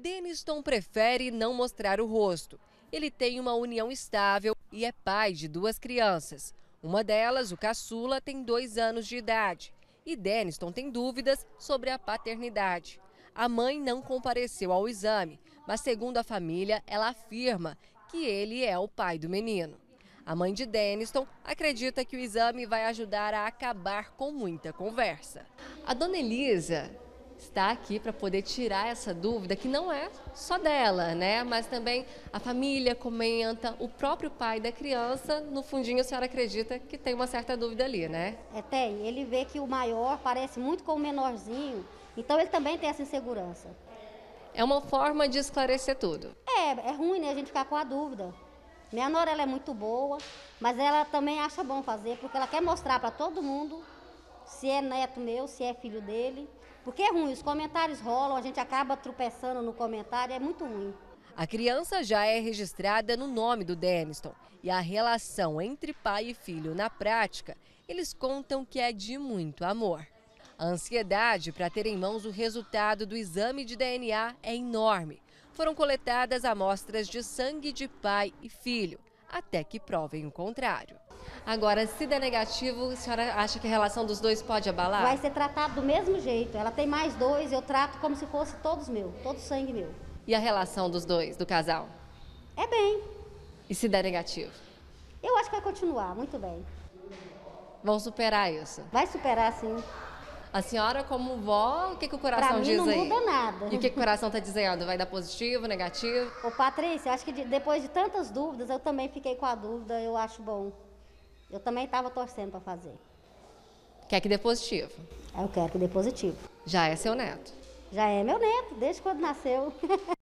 Deniston prefere não mostrar o rosto. Ele tem uma união estável e é pai de 2 crianças. Uma delas, o caçula, tem 2 anos de idade. E Deniston tem dúvidas sobre a paternidade. A mãe não compareceu ao exame, mas segundo a família, ela afirma que ele é o pai do menino. A mãe de Deniston acredita que o exame vai ajudar a acabar com muita conversa. A dona Elisa está aqui para poder tirar essa dúvida, que não é só dela, né? Mas também a família comenta, o próprio pai da criança, no fundinho a senhora acredita que tem uma certa dúvida ali, né? Tem. Ele vê que o maior parece muito com o menorzinho, então ele também tem essa insegurança. É uma forma de esclarecer tudo. É ruim, né, a gente ficar com a dúvida. Minha nora, ela é muito boa, mas ela também acha bom fazer, porque ela quer mostrar para todo mundo se é neto meu, se é filho dele. Porque é ruim, os comentários rolam, a gente acaba tropeçando no comentário, é muito ruim. A criança já é registrada no nome do Deniston e a relação entre pai e filho na prática, eles contam que é de muito amor. A ansiedade para ter em mãos o resultado do exame de DNA é enorme. Foram coletadas amostras de sangue de pai e filho, até que provem o contrário. Agora, se der negativo, a senhora acha que a relação dos dois pode abalar? Vai ser tratado do mesmo jeito. Ela tem mais 2, eu trato como se fosse todos meu, todo sangue meu. E a relação dos dois, do casal? É bem. E se der negativo? Eu acho que vai continuar, muito bem. Vão superar isso? Vai superar, sim. A senhora, como vó, o que o coração pra mim diz não aí? Muda nada. E o que o coração está dizendo? Vai dar positivo, negativo? Ô, Patrícia, eu acho que depois de tantas dúvidas, eu também fiquei com a dúvida, eu acho bom. Eu também estava torcendo para fazer. Quer que dê positivo? Eu quero que dê positivo. Já é seu neto? Já é meu neto, desde quando nasceu.